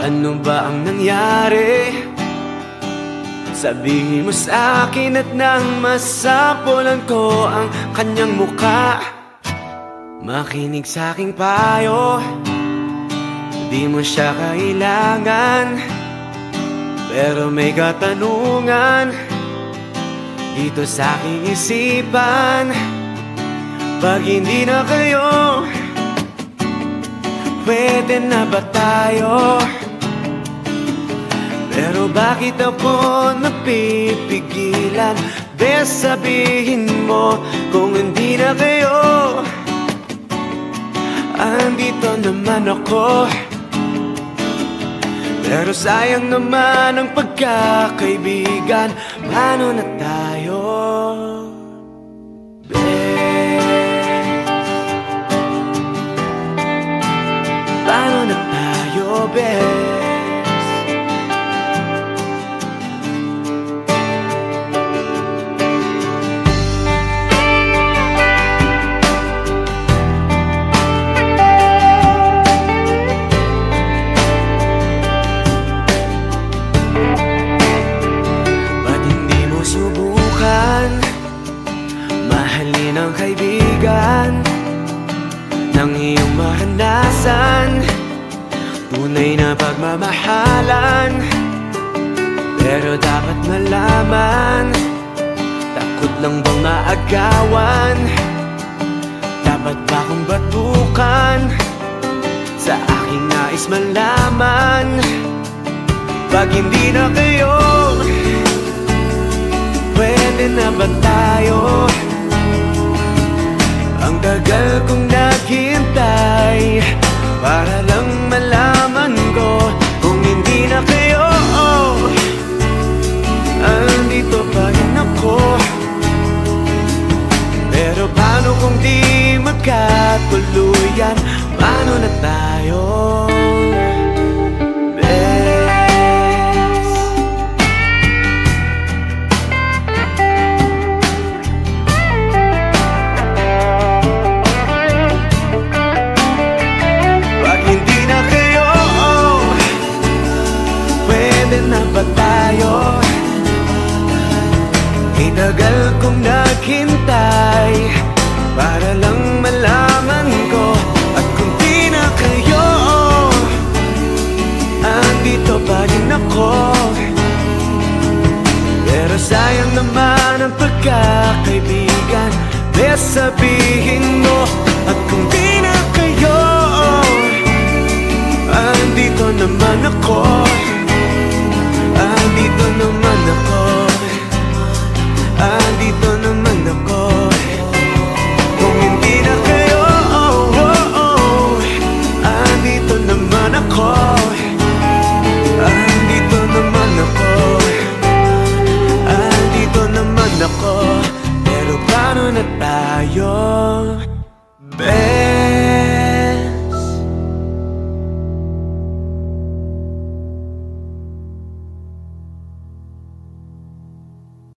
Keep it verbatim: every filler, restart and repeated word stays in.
Ano ba ang nangyari? Sabihin mo sa akin at nang masapulan ko ang kanyang muka. Makinig sa aking payo, di mo siya kailangan. Pero may katanungan dito sa aking isipan. Pag hindi na kayo, pwede na ba tayo? Pero bakit ako napipigilan? Bes, sabihin mo kung hindi na kayo. Andito naman ako. Pero sayang naman ang pagkakaibigan. Paano na tayo? Bes, paano na tayo, bes? Mahalin ang kaibigan ng iyong maranasan, tunay na pagmamahalan. Pero dapat malaman, takot lang bang maagawan? Dapat ba kong batukan sa aking nais malaman? Pag hindi na kayo, pwede na ba tayo? Ang tagal kong naghintay para lang malaman ko kung hindi na kayo. Andito pa rin ako. Pero paano kung di magkatuluyan? Paano na tayo? Na ba tayo? Itagal kong naghintay para lang malaman ko. At kung di na kayo, andito pa rin ako. Pero sayang naman ang pagkakaibigan. Bes, sabihin mo. At kung di na kayo, andito naman ako. Andito naman ako. Andito naman ako. Kung hindi na kayo, oh, oh, oh. Andito naman ako. Andito naman ako. Andito naman ako. Pero paano na tayo, babe?